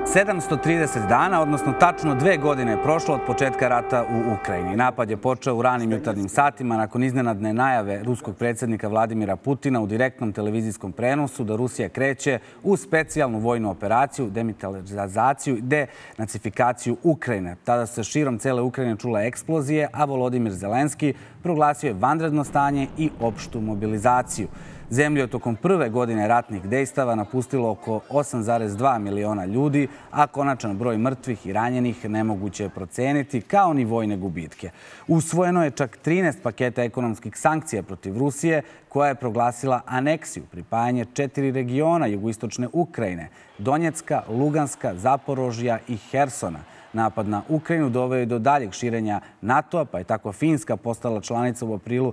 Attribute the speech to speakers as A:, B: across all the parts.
A: 730 dana, odnosno tačno 2 godine je prošlo od početka rata u Ukrajini. Napad je počeo u ranim jutarnjim satima nakon iznenadne najave ruskog predsjednika Vladimira Putina u direktnom televizijskom prenosu da Rusija kreće u specijalnu vojnu operaciju, demilitarizaciju i denacifikaciju Ukrajine. Tada se širom cele Ukrajine čula eksplozije, a Volodimir Zelenski proglasio je vanredno stanje i opštu mobilizaciju. Zemlju je tokom prve godine ratnih dejstava napustilo oko 8,2 miliona ljudi, a konačan broj mrtvih i ranjenih nemoguće je proceniti, kao ni vojne gubitke. Usvojeno je čak 13 paketa ekonomskih sankcija protiv Rusije, koja je proglasila aneksiju, pripajanje 4 regiona jugoistočne Ukrajine, Donjecka, Luganska, Zaporožja i Hersona. Napad na Ukrajinu doveo je do daljeg širenja NATO-a, pa je tako Finska postala članica u aprilu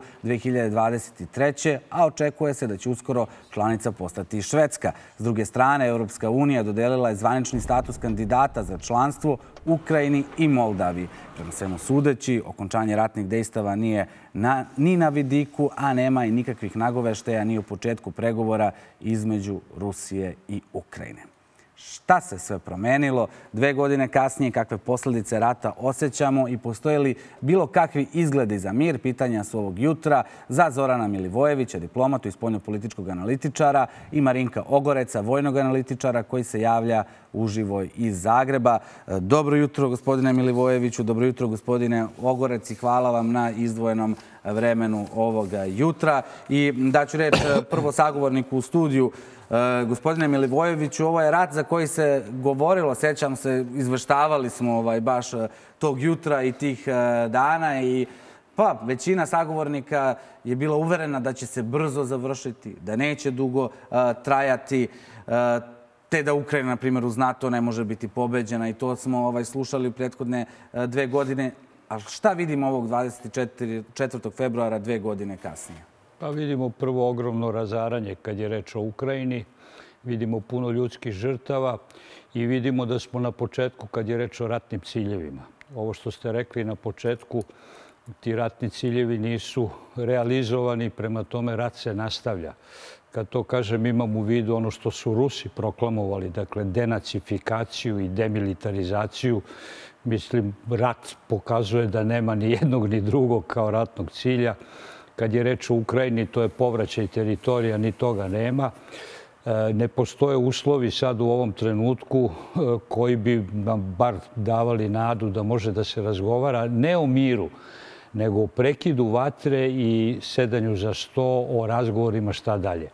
A: 2023. a očekuje se da će uskoro članica postati i Švedska. S druge strane, Europska unija dodelila je zvanični status kandidata za članstvo Ukrajini i Moldaviji. Prema svemu sudeći, okončanje ratnih dejstava nije ni na vidiku, a nema i nikakvih nagoveštaja ni u početku pregovora između Rusije i Ukrajine. Šta se sve promenilo 2 godine kasnije, kakve posljedice rata osjećamo i postoje li bilo kakvi izgledi za mir? Pitanja su ovog jutra za Zorana Milivojevića, diplomatu i spoljnopolitičkog analitičara, i Marinka Ogoreca, vojnog analitičara koji se javlja uživo iz Zagreba. Dobro jutro, gospodine Milivojeviću, dobro jutro, gospodine Ogorec, i hvala vam na izdvojenom vremenu ovoga jutra. I daću reč prvo sagovorniku u studiju. Gospodine Milivojeviću, ovo je rat za koji se govorilo, sećam se, izveštavali smo baš tog jutra i tih dana, i većina sagovornika je bila uverena da će se brzo završiti, da neće dugo trajati, te da Ukrajina, na primjer, uz NATO ne može biti pobeđena, i to smo slušali u prethodne 2 godine. A šta vidimo ovog 24. februara 2 godine kasnije?
B: Pa vidimo prvo ogromno razaranje kad je reč o Ukrajini, vidimo puno ljudskih žrtava i vidimo da smo na početku kad je reč o ratnim ciljevima. Ovo što ste rekli na početku, ti ratni ciljevi nisu realizovani, prema tome rat se nastavlja. Kad to kažem, imam u vidu ono što su Rusi proklamovali, dakle denacifikaciju i demilitarizaciju. Mislim, rat pokazuje da nema ni jednog ni drugog kao ratnog cilja. Kad je reč o Ukrajini, to je povraćaj teritorija, ni toga nema. Ne postoje uslovi sad u ovom trenutku koji bi nam bar davali nadu da može da se razgovara ne o miru, nego o prekidu vatre i sedanju za sto, o razgovorima šta dalje.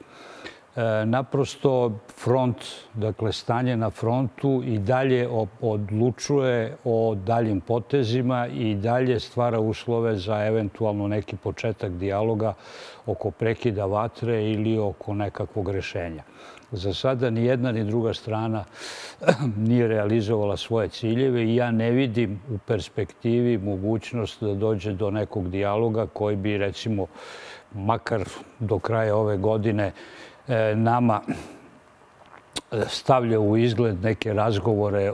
B: Naprosto front, dakle stanje na frontu, i dalje odlučuje o daljim potezima i dalje stvara uslove za eventualno neki početak dijaloga oko prekida vatre ili oko nekakvog rešenja. Za sada ni jedna ni druga strana nije realizovala svoje ciljeve i ja ne vidim u perspektivi mogućnost da dođe do nekog dijaloga koji bi, recimo, makar do kraja ove godine nama stavlja u izgled neke razgovore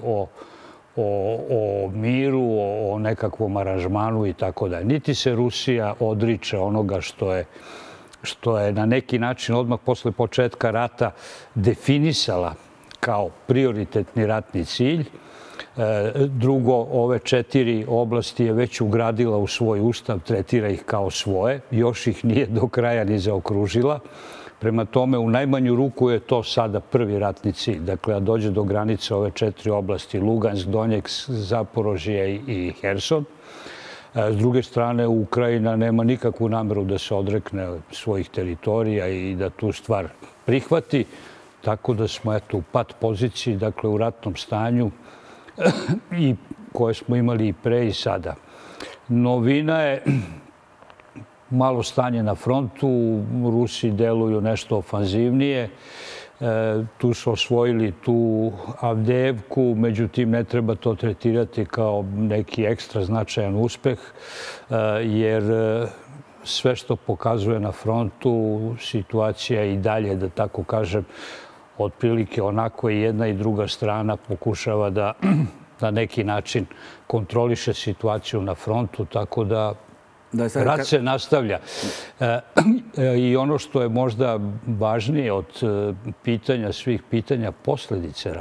B: o miru, o nekakvom aranžmanu i tako dalje. Niti se Rusija odriče onoga što je na neki način odmah posle početka rata definisala kao prioritetni ratni cilj. Drugo, ove 4 oblasti je već ugradila u svoj ustav, tretira ih kao svoje, još ih nije do kraja ni zaokružila. Prema tome, u najmanju ruku je to sada prvi ratni cilj. Dakle, da dođe do granice ove 4 oblasti, Lugansk, Donjecka, Zaporožje i Herson. S druge strane, Ukrajina nema nikakvu nameru da se odrekne svojih teritorija i da tu stvar prihvati. Tako da smo u pat poziciji, dakle u ratnom stanju, i koje smo imali i pre i sada. Novina je malo stanje na frontu. Rusi deluju nešto ofanzivnije. Tu su osvojili tu Avdejevku, međutim ne treba to tretirati kao neki ekstra značajan uspeh, jer sve što pokazuje na frontu, situacija i dalje, da tako kažem, otprilike onako i jedna i druga strana pokušava da na neki način kontroliše situaciju na frontu, tako da rat se nastavlja. I ono što je možda važnije od pitanja, svih pitanja, posljedice rata.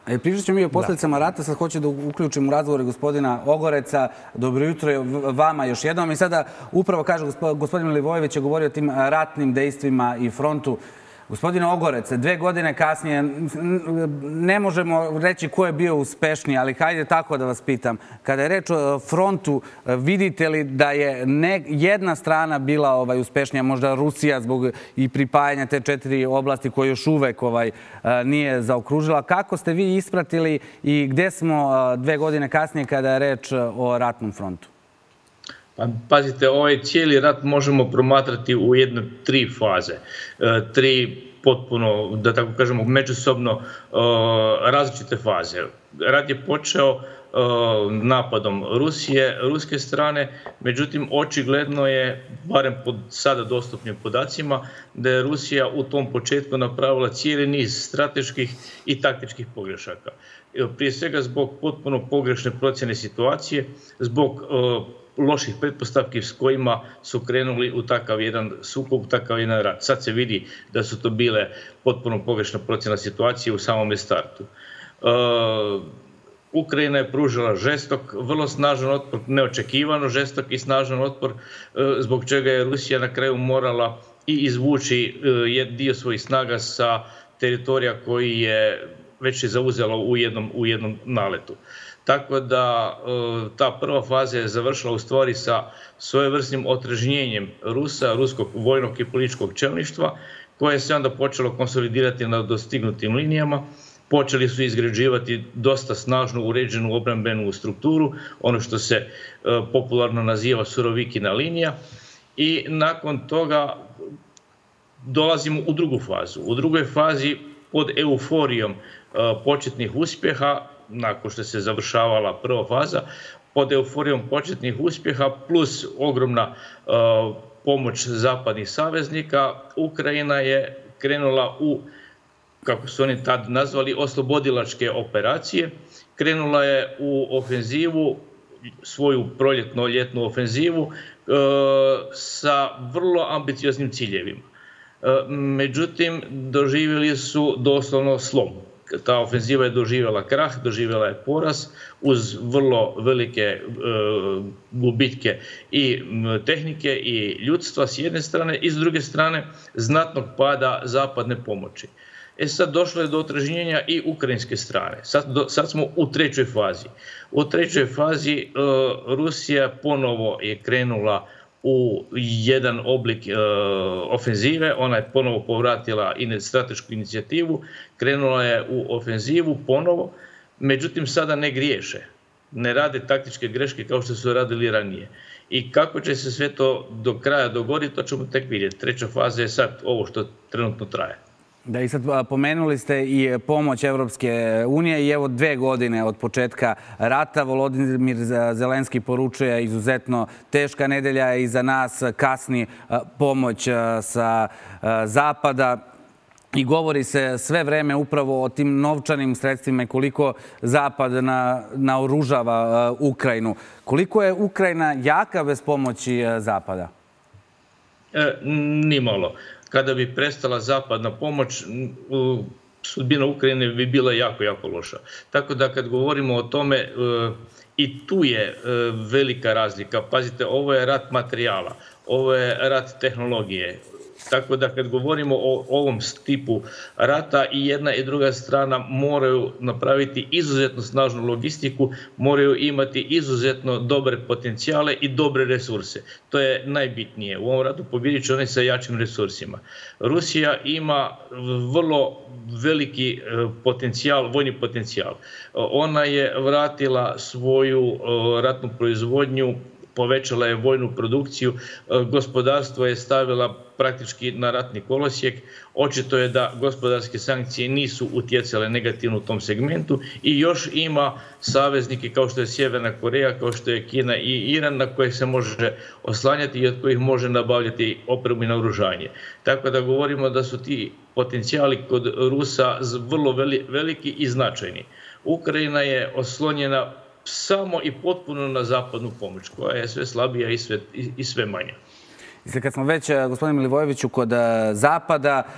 A: Pričat ćemo mi o posljedicama rata, sad hoću da uključim u razgovore gospodina Ogoreca. Dobro jutro vama još jednom. I sada upravo kaže gospodin Milivojević je govorio o tim ratnim dejstvima i frontu. Gospodine Ogorec, 2 godine kasnije, ne možemo reći ko je bio uspešniji, ali hajde tako da vas pitam. Kada je reč o frontu, vidite li da je jedna strana bila uspešnija, možda Rusija zbog i pripajanja te 4 oblasti koje još uvek nije zaokružila? Kako ste vi ispratili i gde smo 2 godine kasnije kada je reč o ratnom frontu?
C: Pa, pazite, ovaj cijeli rat možemo promatrati u jedne 3 faze. 3 potpuno, da tako kažemo, međusobno različite faze. Rat je počeo napadom ruske strane, međutim očigledno je, barem po sada dostupnim podacima, da je Rusija u tom početku napravila cijeli niz strateških i taktičkih pogrešaka. Prije svega zbog potpuno pogrešne procjene situacije, zbog loših pretpostavki s kojima su krenuli u takav jedan sukob, takav jedan rat. Sad se vidi da su to bile potpuno pogrešna procjena situacije u samome startu. Ukrajina je pružila žestok, vrlo snažan otpor, neočekivano žestok i snažan otpor, zbog čega je Rusija na kraju morala i izvući dio svojih snaga sa teritorija koji je već zauzela u jednom naletu. Tako da ta prva faza je završila u stvari sa svojevrsnim otrežnjenjem ruskog vojnog i političkog čelništva, koje se onda počelo konsolidirati na dostignutim linijama. Počeli su izgrađivati dosta snažnu uređenu obrambenu strukturu, ono što se popularno naziva Surovikina linija. I nakon toga dolazimo u drugu fazu. U drugoj fazi pod euforijom početnih uspjeha, nakon što se završavala prva faza, pod euforijom početnih uspjeha plus ogromna pomoć zapadnih saveznika, Ukrajina je krenula u, kako su oni tad nazvali, oslobodilačke operacije. Krenula je u ofenzivu, svoju proljetno-ljetnu ofenzivu sa vrlo ambicioznim ciljevima. Međutim, doživjeli su doslovno slom. Ta ofenziva je doživjela krah, doživjela je poraz uz vrlo velike gubitke i tehnike i ljudstva s jedne strane i s druge strane znatnog pada zapadne pomoći. Sad došlo je do otrežnjenja i ukrajinske strane. Sad smo u trećoj fazi. U trećoj fazi Rusija ponovo je krenula u jedan oblik ofenzive, ona je ponovo povratila stratešku inicijativu, krenula je u ofenzivu ponovo, međutim sada ne griješe, ne rade taktičke greške kao što su radili ranije. I kako će se sve to do kraja dogoditi, to ćemo tek vidjeti. Treća faza je sad ovo što trenutno traje.
A: Da, i sad pomenuli ste i pomoć Evropske unije i evo 2 godine od početka rata. Volodimir Zelenski poručuje izuzetno teška nedelja je iza nas, kasni pomoć sa zapada i govori se sve vreme upravo o tim novčanim sredstvima i koliko zapad naoružava Ukrajinu. Koliko je Ukrajina jaka bez pomoći zapada?
C: Nimalo. Kada bi prestala zapadna pomoć, sudbina Ukrajine bi bila jako, jako loša. Tako da kad govorimo o tome, i tu je velika razlika. Pazite, ovo je rat materijala, ovo je rat tehnologije. Tako da kad govorimo o ovom tipu rata, i jedna i druga strana moraju napraviti izuzetno snažnu logistiku, moraju imati izuzetno dobre potencijale i dobre resurse. To je najbitnije. U ovom ratu pobjedit će oni sa jačim resursima. Rusija ima vrlo veliki potencijal, vojni potencijal. Ona je vratila svoju ratnu proizvodnju, povećala je vojnu produkciju, gospodarstvo je stavila praktički na ratni kolosijek. Očito je da gospodarske sankcije nisu utjecale negativno u tom segmentu i još ima saveznike kao što je Sjeverna Koreja, kao što je Kina i Iran na koje se može oslanjati i od kojih može nabavljati opremu i naoružanje. Tako da govorimo da su ti potencijali kod Rusa vrlo veliki i značajni. Ukrajina je oslonjena samo i potpuno na zapadnu pomoć, koja je sve slabija i sve manja.
A: Kad smo već, gospodine Milivojeviću, kod zapada,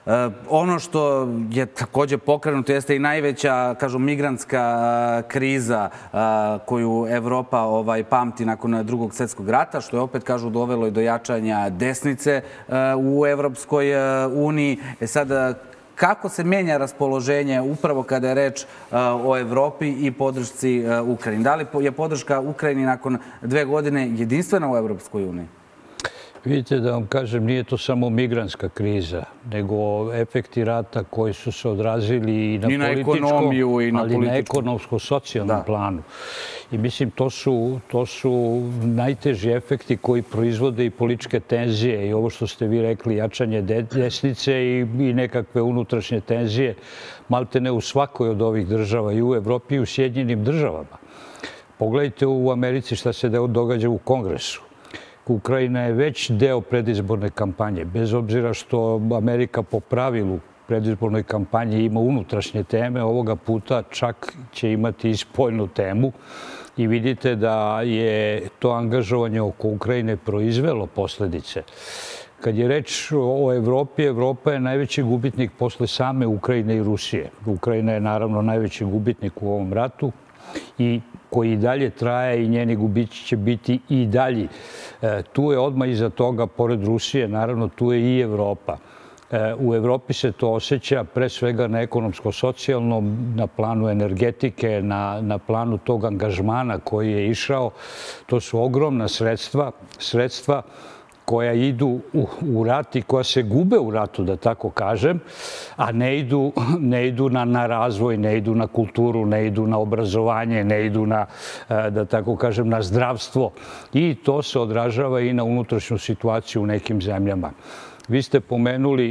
A: Ono što je također pokrenuto jeste i najveća, kažu, migrantska kriza koju Evropa pamti nakon Drugog svjetskog rata, što je opet, kažu, dovelo i do jačanja desnice u Evropskoj uniji. Sad, kako se menja raspoloženje upravo kada je reč o Evropi i podršci Ukrajini? Da li je podrška Ukrajini nakon 2 godine jedinstvena u Evropskoj uniji?
B: Vidite, da vam kažem, nije to samo migrantska kriza, nego efekti rata koji su se odrazili i na političkom, ali i na ekonomsko-socijalnom planu. I mislim, to su najteži efekti koji proizvode i političke tenzije i ovo što ste vi rekli, jačanje desnice i nekakve unutrašnje tenzije, malte ne u svakoj od ovih država, i u Evropi i u Sjedinjenim državama. Pogledajte u Americi šta se događa u Kongresu. Ukrajina je već deo predizborne kampanje, bez obzira što Amerika po pravilu predizbornoj kampanji ima unutrašnje teme, ovoga puta čak će imati i spoljnu temu i vidite da je to angažovanje oko Ukrajine proizvelo posljedice. Kad je reč o Evropi, Evropa je najveći gubitnik posle same Ukrajine i Rusije. Ukrajina je naravno najveći gubitnik u ovom ratu i koji i dalje traje i njeni gubići će biti i dalji. Tu je odmah iza toga, pored Rusije, naravno tu je i Evropa. U Evropi se to osjeća pre svega na ekonomsko-socijalnom, na planu energetike, na planu tog angažmana koji je išao. To su ogromna sredstva koja idu u rat i koja se gube u ratu, da tako kažem, a ne idu na razvoj, ne idu na kulturu, ne idu na obrazovanje, ne idu na, da tako kažem, na zdravstvo. I to se odražava i na unutrašnju situaciju u nekim zemljama. Vi ste pomenuli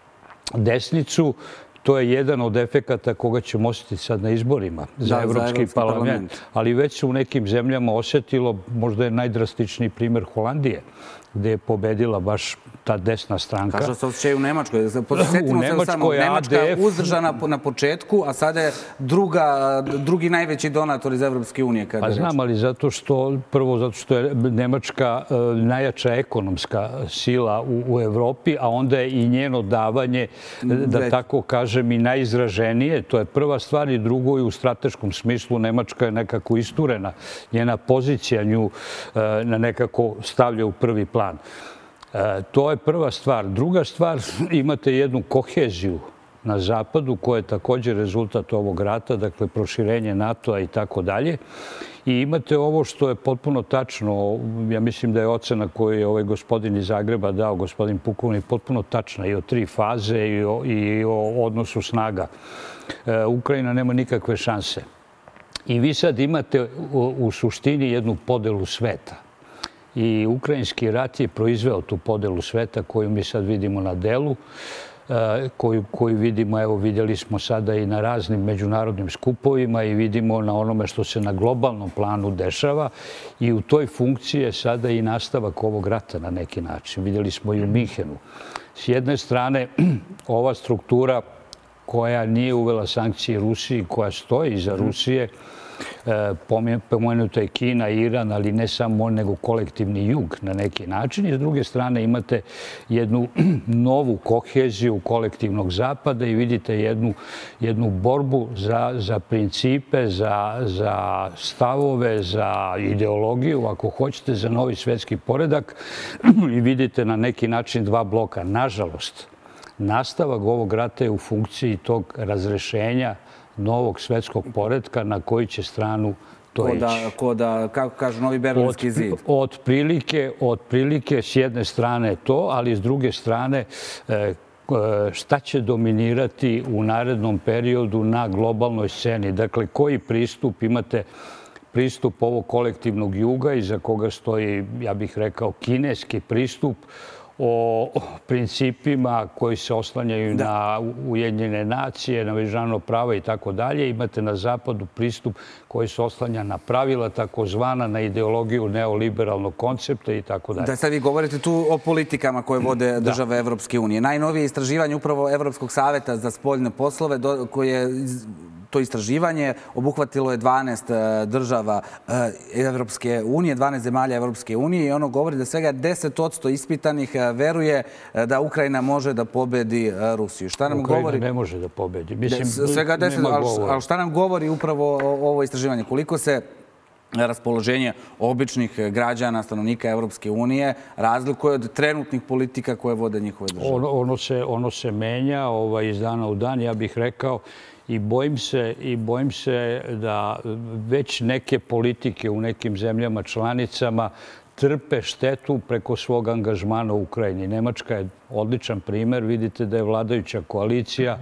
B: desnicu. To je jedan od efekata koga ćemo osjetiti sad na izborima za Evropski parlament. Ali već se u nekim zemljama osjetilo, možda je najdrastičniji primjer Holandije, gde je pobedila baš ta desna stranka.
A: Kažu se osjećaju u Nemačkoj.
B: U Nemačkoj je
A: Nemačka
B: ADF
A: uzdržana na početku, a sada je drugi najveći donator iz Evropske unije.
B: Pa znam, ali prvo zato što je Nemačka najjača ekonomska sila u Evropi, a onda je i njeno davanje, da tako kažem, i najizraženije. To je prva stvar i drugo i u strateškom smislu Nemačka je nekako isturena. Njena pozicija nju na nekako stavlja u prvi plan. To je prva stvar. Druga stvar, imate jednu koheziju na zapadu koja je također rezultat ovog rata, dakle proširenje NATO-a i tako dalje. I imate ovo što je potpuno tačno, ja mislim da je ocena koju je ovaj gospodin iz Zagreba dao, gospodin pukovnik, potpuno tačna i o 3 faze i o odnosu snaga. Ukrajina nema nikakve šanse. I vi sad imate u suštini jednu podelu sveta. I ukrajinski rat je proizveo tu podelu sveta koju mi sad vidimo na delu, koju vidimo, evo vidjeli smo sada i na raznim međunarodnim skupovima i vidimo na onome što se na globalnom planu dešava i u toj funkciji je sada i nastavak ovog rata na neki način. Vidjeli smo i u Minhenu. S jedne strane, ova struktura koja nije uvela sankcije Rusiji, koja stoji iza Rusije, pomenuta je Kina, Iran, ali ne samo on, nego kolektivni jug na neki način. I s druge strane imate jednu novu koheziju kolektivnog zapada i vidite jednu borbu za principe, za stavove, za ideologiju, ako hoćete, za novi svjetski poredak. I vidite na neki način 2 bloka. Nažalost, nastavak ovog rata je u funkciji tog razrešenja novog svjetskog poretka na koji će stranu to ići.
A: Kako kažu, novi Berlinski zid.
B: Otprilike s jedne strane to, ali s druge strane šta će dominirati u narednom periodu na globalnoj sceni. Dakle, koji pristup imate? Pristup ovog kolektivnog juga iza koga stoji, ja bih rekao, kineski pristup o principima koji se oslanjaju na Ujedinjene nacije, na međunarodno pravo i tako dalje. Imate na zapadu pristup koji se oslanja na pravila, takozvana, na ideologiju neoliberalnog koncepta i tako dalje.
A: Da, sad vi govorite tu o politikama koje vode države Evropske unije. Najnovije istraživanje upravo Evropskog saveta za spoljne poslove koje je to istraživanje obuhvatilo je 12 država Evropske unije, 12 zemalja Evropske unije i ono govori da svega 10% ispitanih veruje da Ukrajina može da pobedi Rusiju. Šta nam govori?
B: Ukrajina ne može da pobedi. Mislim,
A: svega 10%, ali šta nam govori upravo ovo istraživanje? Koliko se raspoloženje običnih građana, stanovnika Evropske unije razlikuje od trenutnih politika koje vode njihove države?
B: Ono se menja iz dana u dan, ja bih rekao, i bojim se da već neke politike u nekim zemljama članicama trpe štetu preko svog angažmana u Ukrajini. Nemačka je odličan primer. Vidite da je vladajuća koalicija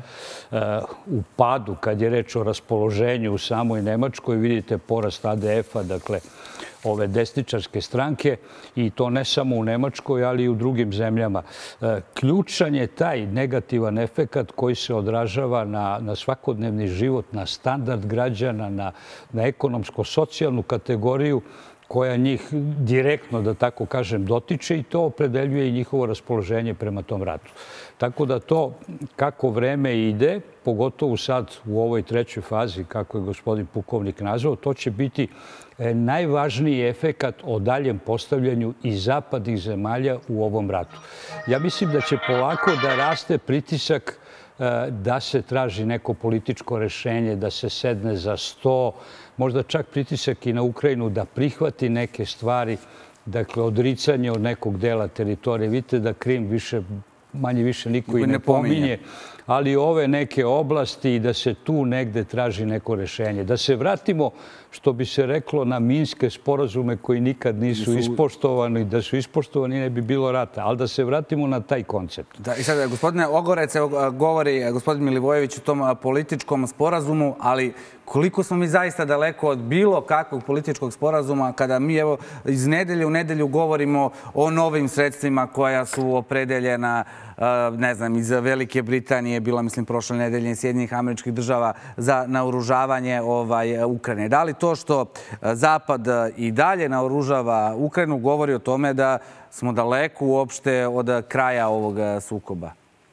B: u padu kad je reč o raspoloženju u samoj Nemačkoj. Vidite porast ADF-a, dakle ove desničarske stranke, i to ne samo u Nemačkoj, ali i u drugim zemljama. Ključan je taj negativan efekat koji se odražava na svakodnevni život, na standard građana, na ekonomsko-socijalnu kategoriju koja njih direktno, da tako kažem, dotiče, i to opredeljuje i njihovo raspoloženje prema tom ratu. Tako da to, kako vreme ide, pogotovo sad u ovoj trećoj fazi, kako je gospodin pukovnik nazvao, to će biti najvažniji efekat o daljem postavljanju i zapadnih zemalja u ovom ratu. Ja mislim da će polako da raste pritisak da se traži neko političko rešenje, da se sedne za sto, možda čak pritisak i na Ukrajinu da prihvati neke stvari, dakle odricanje od nekog dela teritorije. Vidite da Krim manje više niko i ne pominje, ali ove neke oblasti, i da se tu negde traži neko rešenje. Da se vratimo, što bi se reklo, na minske sporazume koji nikad nisu ispoštovani. Da su ispoštovani ne bi bilo rata, ali da se vratimo na taj koncept.
A: I sad, gospodine Ogorec, govori gospodin Milivojević o tom političkom sporazumu, ali koliko smo mi zaista daleko od bilo kakvog političkog sporazuma kada mi evo iz nedelje u nedelju govorimo o novim sredstvima koja su opredeljena, ne znam, iz Velike Britanije, bila mislim prošle nedelje iz Sjedinjenih Američkih Država za naoružavanje Ukrajine. Da li to što Zapad i dalje naoružava Ukrajinu govori o tome da smo daleko uopšte od kraja ovog sukoba?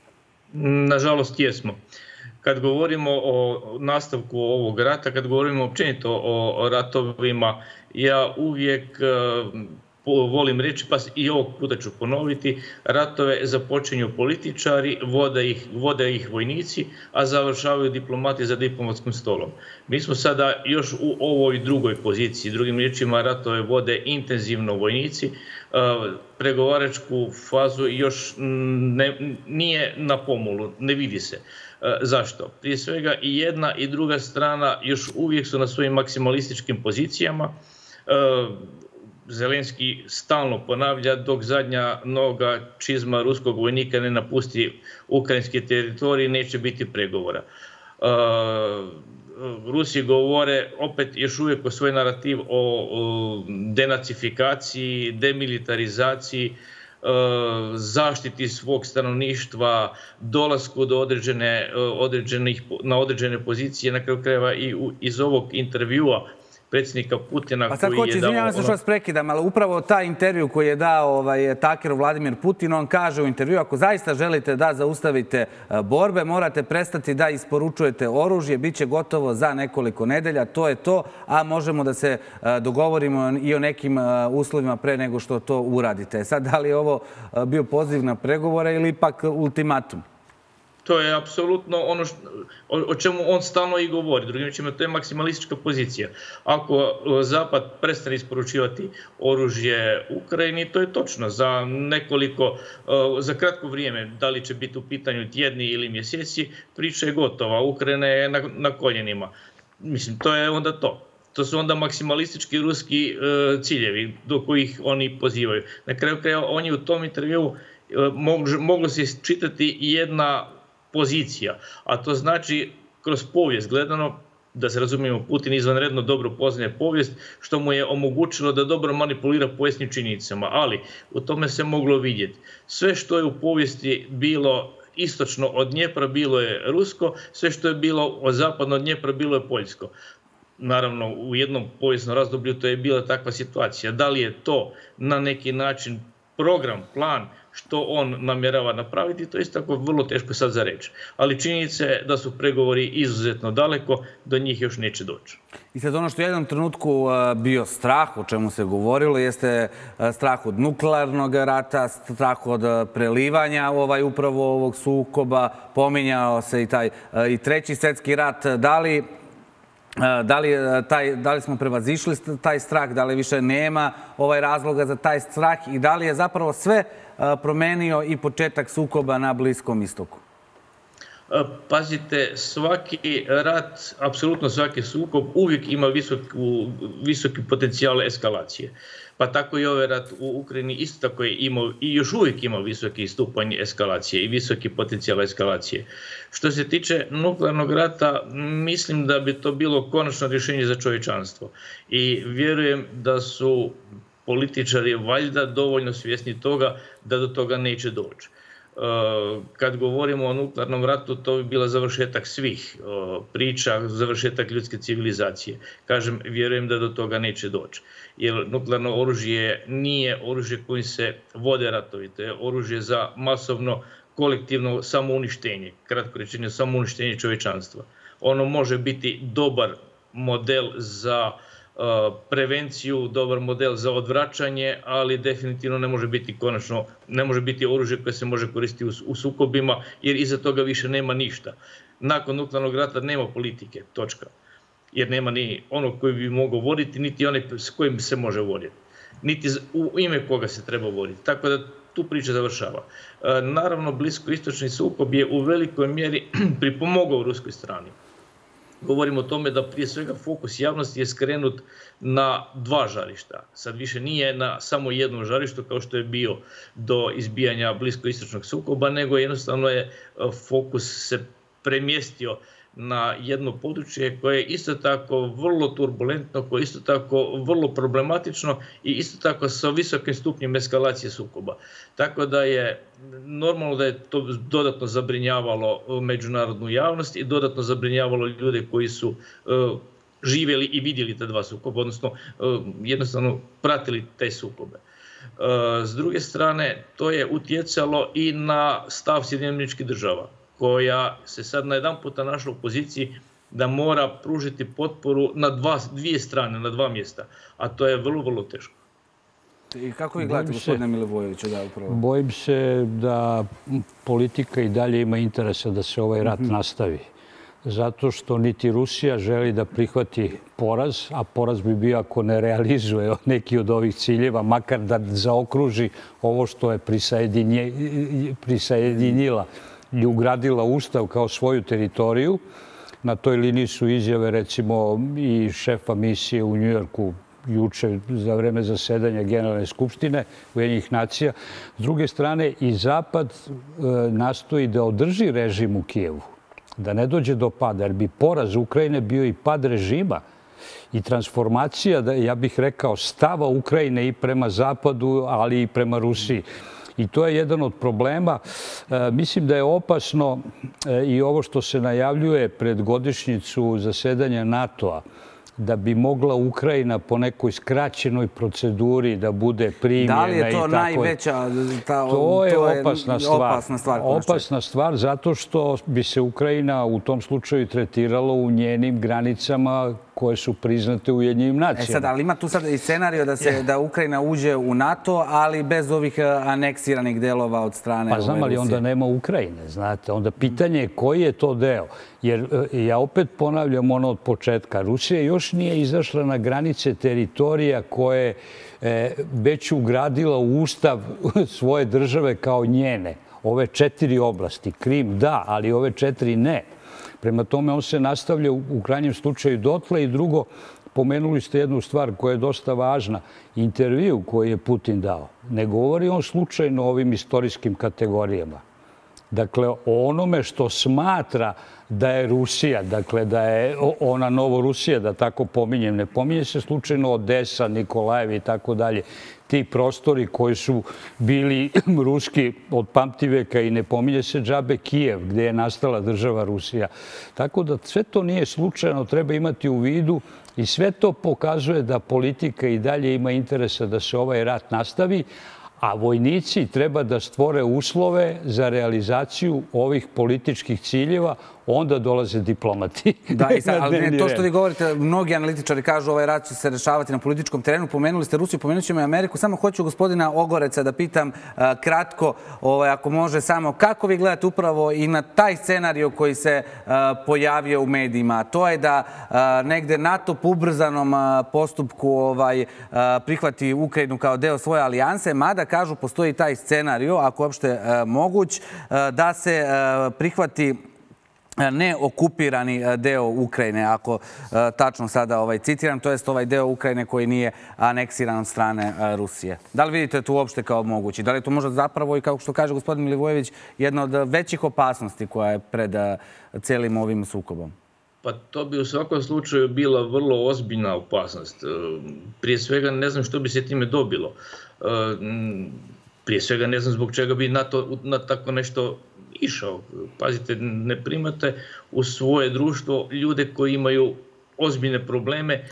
C: Nažalost, jesmo. Kad govorimo o nastavku ovog rata, kad govorimo općenito o ratovima, ja uvijek volim reći, pa i ovog puta ću ponoviti, ratove započinju političari, vode ih vojnici, a završavaju diplomati za diplomatskim stolom. Mi smo sada još u ovoj drugoj poziciji, drugim riječima ratove vode intenzivno vojnici, pregovaračku fazu još nije na pomolu, ne vidi se. Zašto? Prije svega i jedna i druga strana još uvijek su na svojim maksimalističkim pozicijama. Zelenski stalno ponavlja dok zadnja noga čizma ruskog vojnika ne napusti ukrajinski teritorij, neće biti pregovora. Rusi govore opet još uvijek o svoj narativ o denacifikaciji, demilitarizaciji, zaštiti svog stanovništva, dolasku do na određene pozicije, na kraju krajeva i iz ovog intervjua predsjednika Putina
A: koji je dao... Pa sad hoće, izvinjavam se što vas prekidam, ali upravo taj intervju koji je dao Takeru Vladimir Putin, on kaže u intervju, ako zaista želite da zaustavite borbe, morate prestati da isporučujete oružje, bit će gotovo za nekoliko nedelja, to je to, a možemo da se dogovorimo i o nekim uslovima pre nego što to uradite. Sad, da li je ovo bio poziv na pregovore ili ipak ultimatum?
C: To je apsolutno ono o čemu on stalno i govori. Drugim rečima, to je maksimalistička pozicija. Ako Zapad prestane isporučivati oružje Ukrajini, to je točno. Za kratko vrijeme, da li će biti u pitanju tjedni ili mjeseci, priča je gotova. Ukrajina je na koljenima. Mislim, to je onda to. To su onda maksimalistički ruski ciljevi do kojih oni pozivaju. Na kraju krajeva, oni u tom intervju moglo se čitati jedna pozicija, a to znači kroz povijest gledano, da se razumijemo, Putin izvanredno dobro poznaje povijest, što mu je omogućilo da dobro manipulira povijesnim činjenicama, ali u tome se moglo vidjeti. Sve što je u povijesti bilo istočno od Dnjepra bilo je rusko, sve što je bilo zapadno od Dnjepra bilo je poljsko. Naravno, u jednom povijesnom razdoblju to je bila takva situacija. Da li je to na neki način program, plan, što on namjerava napraviti, to je isto tako vrlo teško sad za reći. Ali činjenica je da su pregovori izuzetno daleko, do njih još neće doći.
A: I sad ono što je u jednom trenutku bio strah, o čemu se govorilo, jeste strah od nuklearnog rata, strah od prelivanja upravo ovog sukoba, pominjao se i treći svjetski rat. Da li smo prevazišli taj strah, da li više nema razloga za taj strah i da li je zapravo sve promenio i početak sukoba na Bliskom istoku?
C: Pazite, svaki rat, apsolutno svaki sukob uvijek ima visoki potencijal eskalacije. Pa tako i ovaj rat u Ukrajini isto tako je imao i još uvijek ima visoki stupanj eskalacije i visoki potencijal eskalacije. Što se tiče nuklearnog rata, mislim da bi to bilo konačno rješenje za čovječanstvo. I vjerujem da su političari valjda dovoljno svjesni toga da do toga neće doći. Kad govorimo o nuklearnom ratu, to bi bila završetak svih priča, završetak ljudske civilizacije. Kažem, vjerujem da do toga neće doći. Jer nuklearno oružje nije oružje kojim se vode ratovi, to je oružje za masovno kolektivno samouništenje, kratko rečeno samouništenje čovječanstva. Ono može biti dobar model za prevenciju, dobar model za odvraćanje, ali definitivno ne može biti oružje koje se može koristiti u sukobima, jer iza toga više nema ništa. Nakon nuklearnog rata nema politike, točka. Jer nema ni onog koji bi mogao voditi, niti onaj s kojim se može voditi. Niti u ime koga se treba voditi. Tako da tu priča završava. Naravno, bliskoistočni sukob je u velikoj mjeri pripomogao ruskoj strani. Govorimo o tome da prije svega fokus javnosti je skrenut na dva žarišta. Sad više nije na samo jednom žarištu kao što je bio do izbijanja bliskoistočnog sukoba, nego jednostavno je fokus se premjestio na jedno područje koje je isto tako vrlo turbulentno, koje je isto tako vrlo problematično i isto tako sa visokim stupnjem eskalacije sukoba. Tako da je normalno da je to dodatno zabrinjavalo međunarodnu javnost i dodatno zabrinjavalo ljude koji su živjeli i vidjeli ta dva sukoba, odnosno jednostavno pratili te sukobe. S druge strane, to je utjecalo i na stav Sjedinjenih Država, koja se sad najedanputa našla u poziciji da mora pružiti potporu na dvije strane, na dva mjesta. A to je vrlo, vrlo teško.
A: I kako vi gledate, gospodine Milivojeviću?
B: Bojim se da politika i dalje ima interesa da se ovaj rat nastavi. Zato što niti Rusija želi da prihvati poraz, a poraz bi bio ako ne realizuje neki od ovih ciljeva, makar da zaokruži ovo što je prisajedinila i ugradila Ustav kao svoju teritoriju. Na toj liniji su izjave, recimo, i šefa misije u Njujorku juče za vreme zasedanja Generalne skupštine Ujedinjenih nacija. S druge strane, i Zapad nastoji da održi režim u Kijevu, da ne dođe do pada, jer bi poraz Ukrajine bio i pad režima i transformacija, ja bih rekao, stava Ukrajine i prema Zapadu, ali i prema Rusiji. I to je jedan od problema. Mislim da je opasno i ovo što se najavljuje pred godišnjicu zasedanja NATO-a, da bi mogla Ukrajina po nekoj skraćenoj proceduri da bude primljena.
A: Da li je to najveća?
B: To je opasna stvar. Opasna stvar zato što bi se Ukrajina u tom slučaju tretiralo u njenim granicama koje su priznate u Ujedinjenim nacijama.
A: Ali ima tu sad i scenario da Ukrajina uđe u NATO, ali bez ovih aneksiranih delova od strane Rusije.
B: Pa znam, ali onda nema Ukrajine, znate. Onda pitanje je koji je to deo. Jer ja opet ponavljam ono od početka. Rusija još nije izašla na granice teritorija koje već ugradila u ustav svoje države kao njene. Ove 4 oblasti. Krim da, ali ove 4 ne. Prema tome, on se nastavlja u krajnjem slučaju dotle. I drugo, pomenuli ste jednu stvar koja je dosta važna. Intervju koji je Putin dao. Ne govori on slučajno o ovim istorijskim kategorijama. Dakle, o onome što smatra da je Rusija, dakle da je ona Novorusija, da tako pominjem. Ne pominje se slučajno Odesa, Nikolajev i tako dalje. Ti prostori koji su bili ruski od pamtiveka i ne pominje se džabe Kijev, gdje je nastala država Rusija. Tako da sve to nije slučajno, treba imati u vidu i sve to pokazuje da politika i dalje ima interesa da se ovaj rat nastavi, a vojnici treba da stvore uslove za realizaciju ovih političkih ciljeva, onda dolaze diplomati.
A: Da, ali to što vi govorite, mnogi analitičari kažu ovaj rat će se rešavati na političkom terenu. Pomenuli ste Rusiju, pomenut ćemo i Ameriku. Samo hoću gospodina Ogoreca da pitam kratko, ako može samo, kako vi gledate upravo i na taj scenario koji se pojavio u medijima? To je da negde NATO po ubrzanom postupku prihvati Ukrajinu kao deo svoje alijanse, mada kažu postoji taj scenario, ako uopšte moguć, da se prihvati neokupirani deo Ukrajine, ako tačno sada citiram, to jest ovaj deo Ukrajine koji nije aneksiran od strane Rusije. Da li vidite to uopšte kao mogući? Da li je to možda zapravo i, kao što kaže gospodin Milivojević, jedna od većih opasnosti koja je pred celim ovim sukobom?
C: Pa to bi u svakom slučaju bila vrlo ozbiljna opasnost. Prije svega ne znam što bi se time dobilo. Prije svega ne znam zbog čega bi NATO na tako nešto išao. Pazite, ne primate u svoje društvo ljude koji imaju ozbiljne probleme,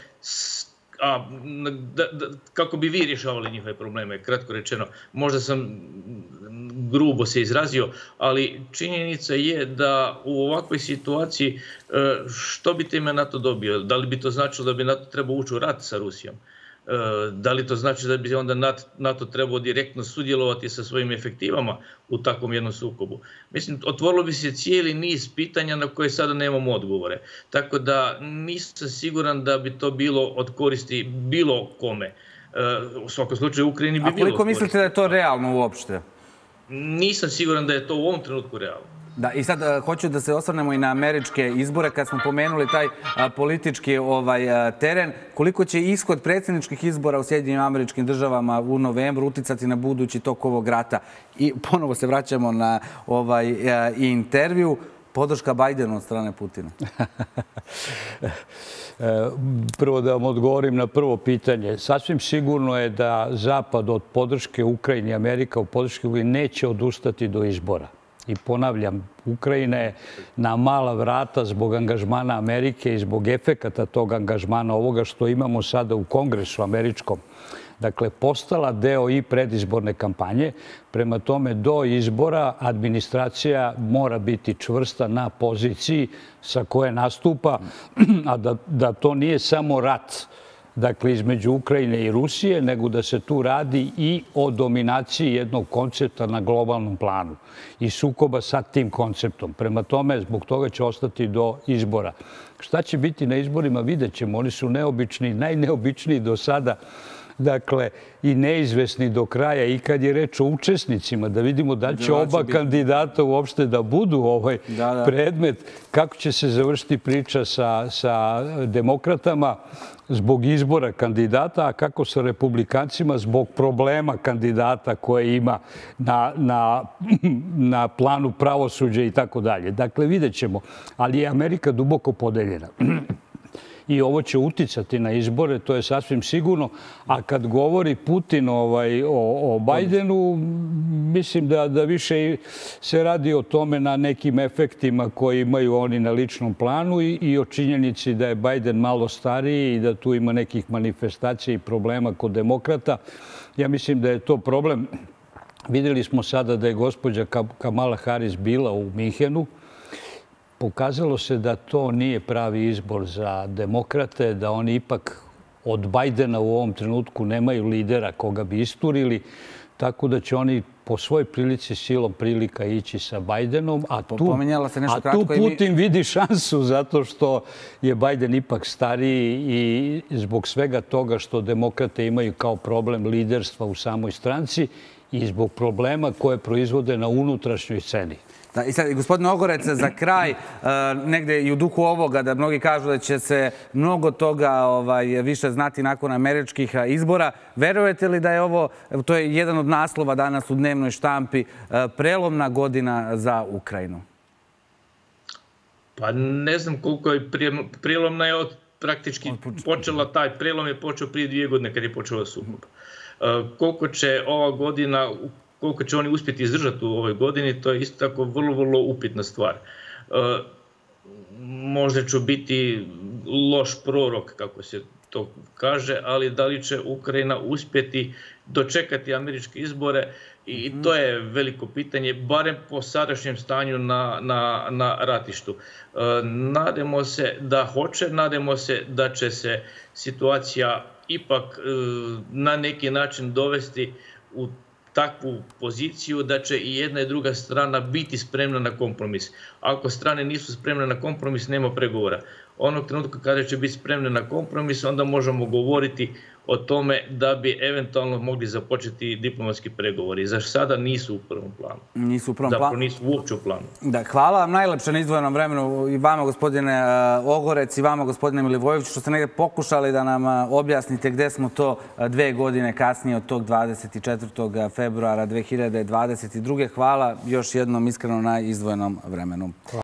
C: kako bi vi rješavali njihove probleme, kratko rečeno. Možda sam grubo se izrazio, ali činjenica je da u ovakvoj situaciji što bi time NATO dobio? Da li bi to značilo da bi NATO trebao ući u rat sa Rusijom? Da li to znači da bi onda NATO trebao direktno sudjelovati sa svojim efektivama u takvom jednom sukobu? Mislim, otvorilo bi se cijeli niz pitanja na koje sada nemamo odgovore. Tako da nisam siguran da bi to bilo od koristi bilo kome. U svakom slučaju Ukrajini bi bilo od koristi.
A: A koliko mislite da je to realno uopšte?
C: Nisam siguran da je to u ovom trenutku realno.
A: Da, i sad hoću da se osvrnemo i na američke izbore, kad smo pomenuli taj politički teren. Koliko će ishod predsjedničkih izbora u Sjedinjenim Američkim Državama u novembru uticati na budući tok ovog rata? I ponovo se vraćamo na intervju. Podrška Bajdenu od strane Putina.
B: Prvo da vam odgovorim na prvo pitanje. Sasvim sigurno je da Zapad od podrške Ukrajini i Amerika u podrške Ukrajini neće odustati do izbora. I ponavljam, Ukrajina je na mala vrata zbog angažmana Amerike i zbog efekata tog angažmana, ovoga što imamo sada u Kongresu američkom. Dakle, postala deo i predizborne kampanje. Prema tome, do izbora administracija mora biti čvrsta na poziciji sa koje nastupa, a da to nije samo rat, dakle, između Ukrajine i Rusije, nego da se tu radi i o dominaciji jednog koncepta na globalnom planu i sukoba sa tim konceptom. Prema tome, zbog toga će ostati do izbora. Šta će biti na izborima, vidjet ćemo. Oni su neobični, najneobičniji do sada, dakle, i neizvesni do kraja. I kad je reč o učesnicima, da vidimo da li će oba kandidata uopšte da budu predmet, kako će se završiti priča sa demokratama zbog izbora kandidata, a kako sa republikancima zbog problema kandidata koje ima na planu pravosuđa i tako dalje. Dakle, vidjet ćemo. Ali je Amerika duboko podeljena. I ovo će uticati na izbore, to je sasvim sigurno. A kad govori Putin o Bajdenu, mislim da više se radi o tome na nekim efektima koji imaju oni na ličnom planu i o činjenici da je Bajden malo stariji i da tu ima nekih manifestacija i problema kod demokrata. Ja mislim da je to problem. Vidjeli smo sada da je gospođa Kamala Harris bila u Minhenu. Pokazalo se da to nije pravi izbor za demokrate, da oni ipak od Bajdena u ovom trenutku nemaju lidera koga bi isturili, tako da će oni po svojoj prilici silom prilika ići sa Bajdenom, a tu Putin vidi šansu zato što je Bajden ipak stariji i zbog svega toga što demokrate imaju kao problem liderstva u samoj stranci i zbog problema koje proizvode na unutrašnjoj sceni.
A: Da, i sad, gospodin Ogorec, za kraj, negde i u duhu ovoga, da mnogi kažu da će se mnogo toga više znati nakon američkih izbora, verujete li da je ovo, to je jedan od naslova danas u dnevnoj štampi, prelomna godina za Ukrajinu?
C: Pa ne znam koliko je prelomna, je praktički počela, taj prelom je počeo prije 2 godine kad je počela sukob. Koliko će ova godina, koliko će oni uspjeti izdržati u ovoj godini, to je isto tako vrlo, vrlo upitna stvar. Možda ću biti loš prorok, kako se to kaže, ali da li će Ukrajina uspjeti dočekati američke izbore i to je veliko pitanje, barem po sadašnjem stanju na ratištu. Nadamo se da hoće, nadamo se da će se situacija ipak na neki način dovesti u takvu poziciju da će i jedna i druga strana biti spremna na kompromis. Ako strane nisu spremne na kompromis, nema pregovora. Onog trenutka kada će biti spremne na kompromis, onda možemo govoriti o tome da bi eventualno mogli započeti diplomatski pregovori. Za sada nisu u prvom planu.
A: Nisu u prvom planu?
C: Zapravo nisu uopće u planu.
A: Da, hvala vam najlepše na izdvojenom vremenu i vama, gospodine Ogorec, i vama, gospodine Milivojević, što ste negdje pokušali da nam objasnite gdje smo to 2 godine kasnije od tog 24. februara 2022. Hvala još jednom iskreno na izdvojenom vremenu.